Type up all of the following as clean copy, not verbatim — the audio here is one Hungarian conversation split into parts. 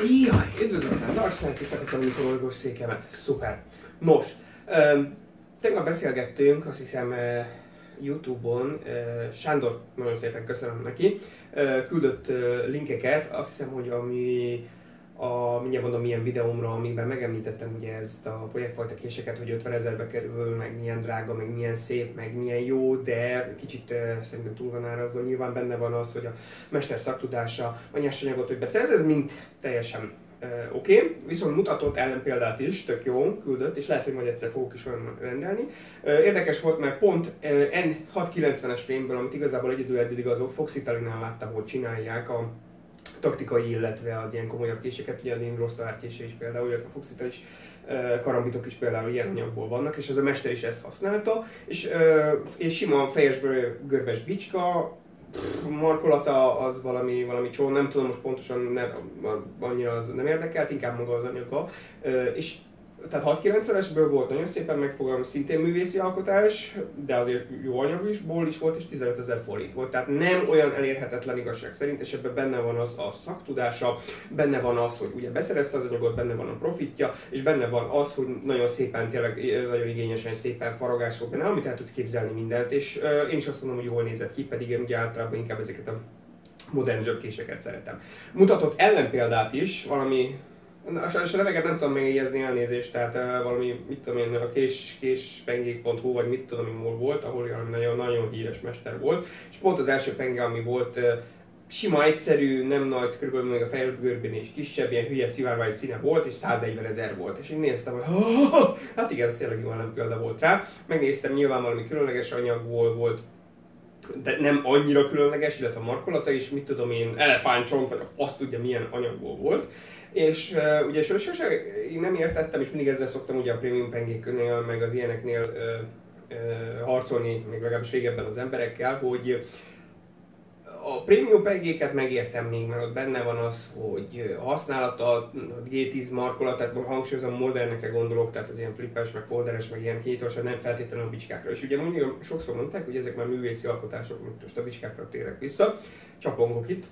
Jaj, üdvözletlen Darkside, kiszakadtam a mikroorgós székemet. Szuper. Nos, tegnap beszélgettünk, azt hiszem YouTube-on, Sándor, nagyon szépen köszönöm neki, küldött linkeket, azt hiszem, hogy mindjárt mondom milyen videómra, amiben megemlítettem ugye ezt a projektfajta késeket, hogy 50 000-be kerül, meg milyen drága, meg milyen szép, meg milyen jó, de kicsit szerintem túl van árazva. Nyilván benne van az, hogy a mester szaktudása, a nyersanyagot, hogy beszerez, ez mind teljesen oké. Viszont mutatott ellenpéldát is, tök jó, küldött, és lehet, hogy majd egyszer fogok is olyan rendelni. Érdekes volt, mert pont N690-es fémből, amit igazából egyedül eddig azok Foxitalinál láttam, hogy csinálják a taktikai, illetve a ilyen komolyabb késeket, ugye a Nimrostár késé is például, illetve a Foxital is, karambitok is például ilyen anyagból vannak, és az a mester is ezt használta, és sima fejes görbes bicska, markolata az valami csón, nem tudom most pontosan, annyira az nem érdekelt, inkább maga az anyaga, és tehát 690-esből volt nagyon szépen megfogalmazva, szintén művészi alkotás, de azért jó anyagból is volt, és 15 000 forint volt. Tehát nem olyan elérhetetlen igazság szerint, és ebben benne van az a szaktudása, benne van az, hogy ugye beszerezte az anyagot, benne van a profitja, és benne van az, hogy nagyon szépen, tényleg nagyon igényesen szépen faragás volt benne, amit el tudsz képzelni mindent, és én is azt mondom, hogy jól nézett ki, pedig én ugye általában inkább ezeket a modern zsebkéseket szeretem. Mutatott ellenpéldát is, valami. A neveket nem tudom megjegyezni, elnézést, tehát valami, mit tudom én, a késpengék.hu vagy mit tudom én hol volt, ahol nagyon híres mester volt, és pont az első penge, ami volt, sima, egyszerű, nem nagy, körülbelül még a fejlődgörbén is kisebb, ilyen hülye szivárvány színe volt, és 140 000 volt. És én néztem, hogy hát igen, ez tényleg jó ellenpélda volt rá. Megnéztem, nyilván valami különleges anyagból volt, de nem annyira különleges, illetve a markolata is, mit tudom én, elefántcsont, vagy a fasz tudja milyen anyagból volt. És ugye sosem én nem értettem, és mindig ezzel szoktam ugye a prémium pengéknél, meg az ilyeneknél harcolni, még legalábbis régebben az emberekkel, hogy a prémium pengéket megértem még, mert ott benne van az, hogy a használata, a G10 markolat, tehát hangsúlyozom modernekre gondolok, tehát az ilyen flippes, meg folderes, meg ilyen kétorsa, nem feltétlenül a bicskákra. És ugye sokszor mondták, hogy ezek már művészi alkotások, most a bicskákra térek vissza, csapongok itt.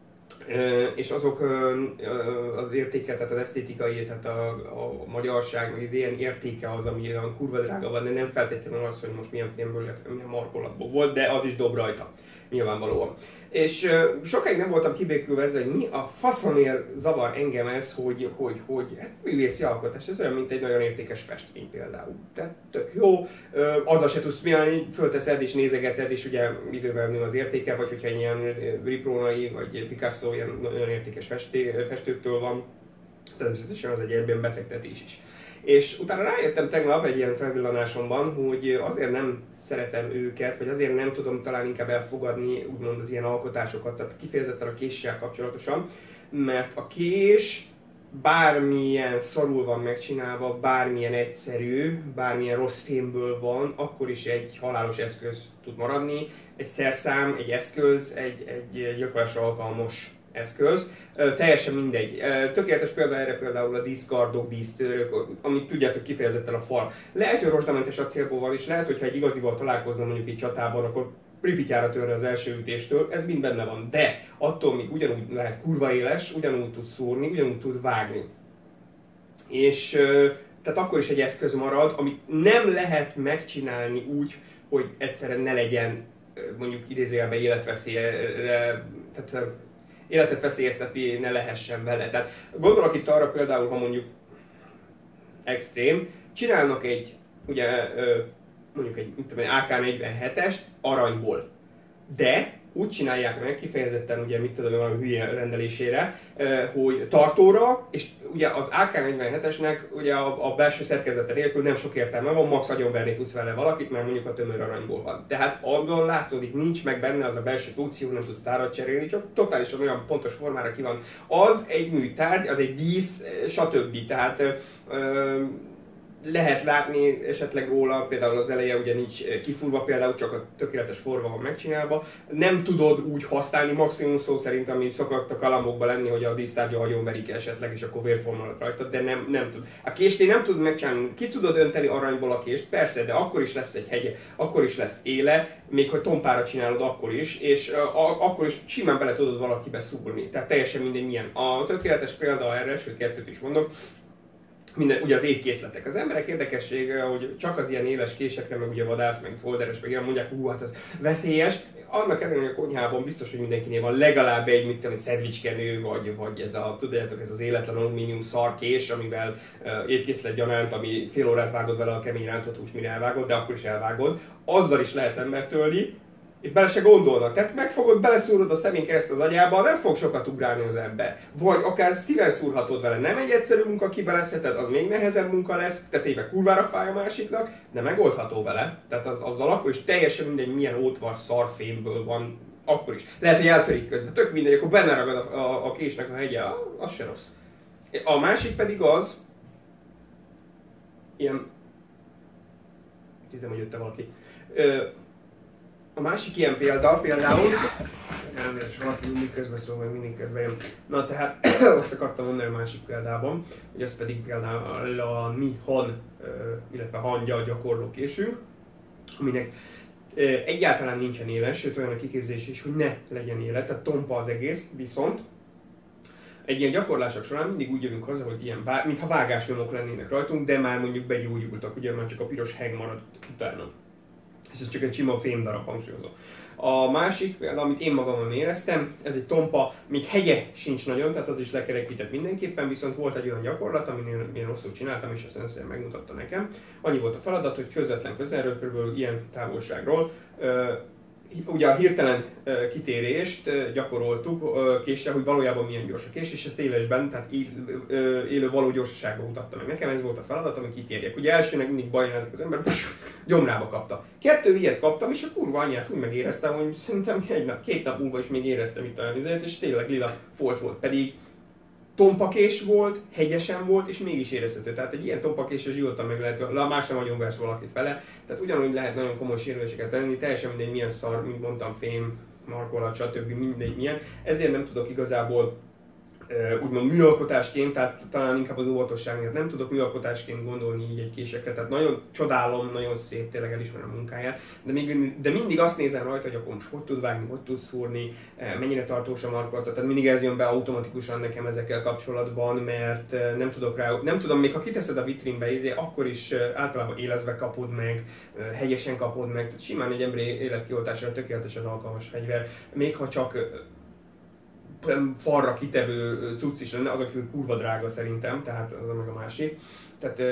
És azok az értéke, tehát az esztétikai, tehát a magyarság, meg az ilyen értéke az, ami olyan kurva drága van, de nem feltétlenül az, hogy most milyen filmből, illetve milyen markolatból volt, de az is dob rajta, nyilvánvalóan. És sokáig nem voltam kibékülve ezzel, hogy mi a faszomért zavar engem ez, hogy hát művészi alkotás, ez olyan, mint egy nagyon értékes festmény például. Tehát tök jó, azzal se tudsz milyen, fölteszed és nézegeted, és ugye idővel nő az értéke, vagy hogyha ilyen Ripronai vagy Picasso ilyen nagyon értékes festőktől van, természetesen az egy egyben befektetés is. És utána rájöttem tegnap egy ilyen felvillanásomban, hogy azért nem szeretem őket, vagy azért nem tudom talán inkább elfogadni úgymond az ilyen alkotásokat, tehát kifejezetten a késsel kapcsolatosan, mert a kés bármilyen szarul van megcsinálva, bármilyen egyszerű, bármilyen rossz fémből van, akkor is egy halálos eszköz tud maradni, egy szerszám, egy eszköz, egy gyilkolásra alkalmas eszköz, teljesen mindegy. Tökéletes példa erre például a díszkardok, dísztőrök, amit tudjátok kifejezetten a fal. Lehet, hogy rozsdamentes acélból van, és lehet, hogyha egy igazival találkozna mondjuk egy csatában, akkor pripityára törne az első ütéstől, ez mind benne van. De attól még ugyanúgy lehet kurva éles, ugyanúgy tud szúrni, ugyanúgy tud vágni. És tehát akkor is egy eszköz marad, amit nem lehet megcsinálni úgy, hogy egyszerűen ne legyen mondjuk idézőjelben életveszélyre, tehát életet veszélyeztetni ne lehessen vele. Tehát gondolok itt arra például, ha mondjuk extrém, csinálnak egy, ugye mondjuk egy AK-47-est aranyból, de úgy csinálják meg kifejezetten, ugye mit tudom, valami hülye rendelésére, hogy tartóra, és ugye az AK-47-esnek ugye a belső szerkezete nélkül nem sok értelme van, max agyonverni tudsz vele valakit, mert mondjuk a tömör aranyból van. Tehát abban látszódik, nincs meg benne az a belső funkció, nem tudsz tárat cserélni, csak totálisan olyan pontos formára ki van. Az egy műtárgy, az egy dísz, stb. Tehát lehet látni esetleg róla, például az eleje ugye nincs kifúrva, például csak a tökéletes forma van megcsinálva. Nem tudod úgy használni, maximum szó szerint, ami szokott a kalamokban lenni, hogy a dísztárgya agyonverik esetleg, és akkor vérforma rajta, de nem tud. A kést nem tud megcsinálni, ki tudod önteni aranyból a kést, persze, de akkor is lesz egy hegye, akkor is lesz éle, még hogy tompára csinálod akkor is, és akkor is simán bele tudod valakibe szúrni. Tehát teljesen mindegy milyen. A tökéletes példa erre, sőt kettőt is mondok, ugye az étkészletek. Az emberek érdekessége, hogy csak az ilyen éles késekre, meg ugye vadász, meg folderes, meg ilyen mondják, hát ez veszélyes. Annak ellenére, hogy a konyhában biztos, hogy mindenkinél van legalább egy, mint egy szendvicskenő, vagy ez a, tudjátok, ez az életlen alumínium szarkés, amivel étkészlet gyanánt, ami fél órát vágod vele a kemény rántott húst, mire elvágod, de akkor is elvágod. Azzal is lehet embert tölni, és bele se gondolnak. Tehát megfogod, beleszúrod a szemén keresztül az agyába, nem fog sokat ugrálni az ember. Vagy akár szíven szúrhatod vele. Nem egy egyszerű munka, kibelezheted, az még nehezebb munka lesz, tehát éve kurvára fáj a másiknak, de megoldható vele. Tehát azzal akkor is teljesen mindegy, milyen ótvar szarfémből van, akkor is. Lehet, hogy eltörik közben, tök mindegy, akkor benne ragad a késnek a hegye, az se rossz. A másik pedig az, ilyen, hiszem, hogy jötte valaki. A másik ilyen példa például, elnézést, valaki mindig közbeszól, vagy mindig közben jön. Na tehát azt akartam mondani a másik példában, hogy ez pedig például a mi han, illetve hangya gyakorlókésünk, aminek egyáltalán nincsen éles, sőt olyan a kiképzés is, hogy ne legyen élet, tehát tompa az egész, viszont egy ilyen gyakorlások során mindig úgy jövünk haza, hogy ilyen, mintha vágásnyomok lennének rajtunk, de már mondjuk begyógyultak, ugye már csak a piros heg maradt utána. És ez csak egy sima fémdarab, hangsúlyozó. A másik, amit én magamon éreztem, ez egy tompa, még hegye sincs nagyon, tehát az is lekerekített mindenképpen, viszont volt egy olyan gyakorlat, amit én rosszul csináltam, és ezt önszerűen megmutatta nekem. Annyi volt a feladat, hogy közvetlen közelről, kb. Ilyen távolságról, ugye a hirtelen kitérést gyakoroltuk késsel, hogy valójában milyen gyors a kés, és ezt élesben, tehát élő való gyorsaságban mutatta meg nekem, ez volt a feladat, ami kitérjek. Ugye elsőnek mindig bajnázik az ember, gyomrába kapta. 2 ilyet kaptam, és a kurva anyját úgy megéreztem, hogy szerintem 2 nap múlva is még éreztem itt a vizet, és tényleg lila folt volt, pedig tompakés volt, hegyesen volt, és mégis érezhető. Tehát egy ilyen tompakésre zsívoltan meg lehet, más nem nagyon versz valakit vele. Tehát ugyanúgy lehet nagyon komoly sérüléseket tenni, teljesen mindegy milyen szar, mint mondtam, fém, markolat, stb. Mindegy milyen. Ezért nem tudok igazából úgymond műalkotásként, tehát talán inkább az óvatosság miatt nem tudok műalkotásként gondolni így egy késekre, tehát nagyon csodálom, nagyon szép, tényleg elismerem a munkáját, de mindig azt nézem rajta, hogy akkor most hogy tud vágni, hogy tud szúrni, mennyire tartós a markolata, tehát mindig ez jön be automatikusan nekem ezekkel kapcsolatban, mert nem tudom, még ha kiteszed a vitrínbe, akkor is általában élezve kapod meg, hegyesen kapod meg, tehát simán egy emberi életkioltásra tökéletesen alkalmas fegyver, még ha csak falra kitevő cucc is lenne, az, aki kurva drága szerintem, tehát az meg a másik. Tehát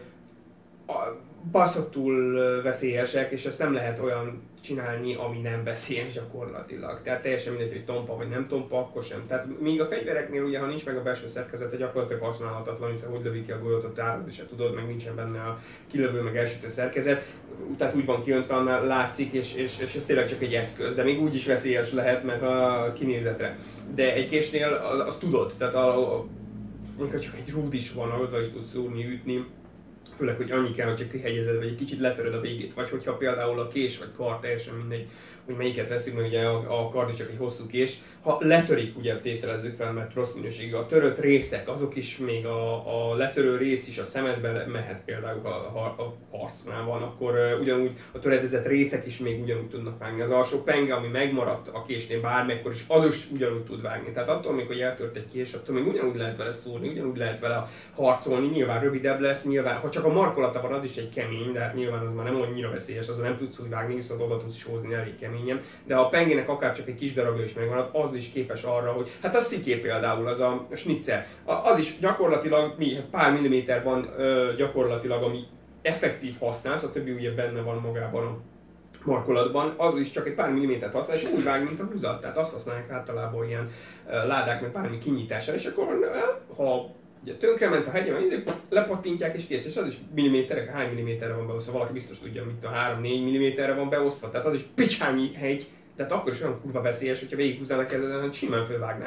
baszottul veszélyesek, és ezt nem lehet olyan csinálni, ami nem veszélyes gyakorlatilag. Tehát teljesen mindegy, hogy tompa vagy nem tompa, akkor sem. Tehát míg a fegyvereknél ugye, ha nincs meg a belső szerkezete, gyakorlatilag használhatatlan, hiszen hogy lövi ki a golyót, ott árazni se tudod, meg nincsen benne a kilövő, meg elsütő szerkezet. Tehát úgy van kiöntve, annál látszik, és ez tényleg csak egy eszköz, de még úgy is veszélyes lehet, mert a kinézetre. De egy késnél azt tudod, tehát amikor csak egy rúd is van, azzal is tudsz szúrni, ütni. Főleg, hogy annyi kell, hogy csak kihegyezed, vagy egy kicsit letöröd a végét. Vagy hogyha például a kés vagy kard, teljesen mindegy, hogy melyiket veszünk, mert ugye a kard is csak egy hosszú kés. Ha letörik, ugye tételezzük fel, mert rossz minőségű, a törött részek, azok is még a letörő rész is a szemedbe mehet, például a harcnál van, akkor ugyanúgy a töredezett részek is még ugyanúgy tudnak vágni. Az alsó penge, ami megmaradt a késnél bármekkor is, az is ugyanúgy tud vágni. Tehát attól még, hogy eltört egy kés, attól még ugyanúgy lehet vele szólni, ugyanúgy lehet vele harcolni, nyilván rövidebb lesz, nyilván, ha csak a markolata van, az is egy kemény, de hát nyilván az már nem annyira veszélyes, azon nem tudsz úgy vágni, viszont oda tudsz hozni elég keményen. De ha a pengének akár csak egy kis darabja is megvan, az is képes arra, hogy hát a sziké például, az a schnitzer, az is gyakorlatilag pár milliméter van gyakorlatilag, ami effektív használsz, a többi ugye benne van magában a markolatban, az is csak egy pár millimétert használ, és úgy vág, mint a húzat, tehát azt használják általában ilyen ládák, meg bármi kinyitására, és akkor ha ugye tönkrement a hegyen, lepattintják és kész, és az is milliméterek, hány milliméterre van beosztva, valaki biztos tudja, mit a 3-4 milliméterre van beosztva, tehát az is picsányi hegy, tehát akkor is olyan kurva veszélyes, hogyha végighúznának ezen, hogy simán fölvágná.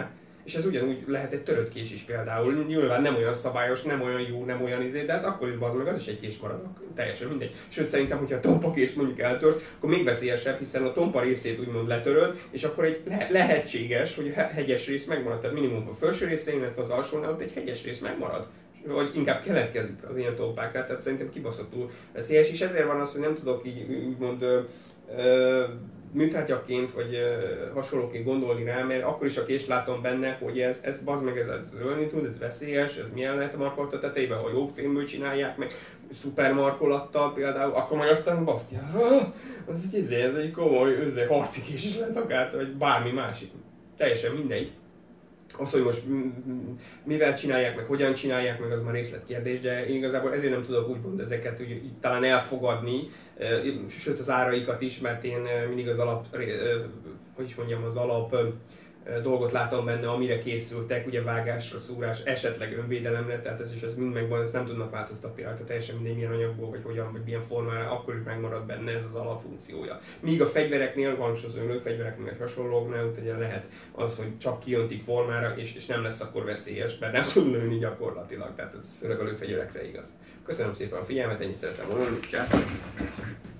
és ez ugyanúgy lehet egy törött kés is például. Nyilván nem olyan szabályos, nem olyan jó, nem olyan de hát akkor is meg az is egy kés marad, teljesen mindegy. Sőt szerintem, hogyha a tompa kést mondjuk eltörsz, akkor még veszélyesebb, hiszen a tompa részét úgymond letöröd, és akkor egy lehetséges, hogy a hegyes rész megmarad. Tehát minimum a felső részén, illetve az alsónál ott egy hegyes rész megmarad. Vagy inkább keletkezik az ilyen tompáknál, tehát szerintem kibaszottul veszélyes, és ezért van az, hogy nem tudok így úgymond műtárgyaként vagy hasonlóként gondolni rá, mert akkor is a kést látom benne, hogy ez bazd meg, ez ölni tud, ez veszélyes, ez milyen lehet markolat a tetejében, ha jó fémből csinálják, meg szuper markolattal például, akkor majd aztán basztja, ez egy komoly harci kés is lehet akár, vagy bármi másik. Teljesen mindegy. Az, hogy most mivel csinálják, meg hogyan csinálják, meg az már részletkérdés, de én igazából ezért nem tudok úgymond ezeket úgy talán elfogadni, sőt az áraikat is, mert én mindig az alap, hogy is mondjam, az alap dolgot látom benne, amire készültek, ugye vágásra, szúrás, esetleg önvédelemre, tehát ez mind megvan, ezt nem tudnak változtatni rajta, teljesen mindegy milyen anyagból, vagy hogyan, vagy milyen formára, akkor is megmarad benne ez az alapfunkciója. Míg a fegyvereknél, van az lőfegyvereknél, vagy hasonlóknál, ugye lehet az, hogy csak kijöntik formára, és nem lesz akkor veszélyes, mert nem tud lőni gyakorlatilag, tehát ez főleg a lőfegyverekre igaz. Köszönöm szépen a figyelmet, ennyit szeretem mondani, császtok!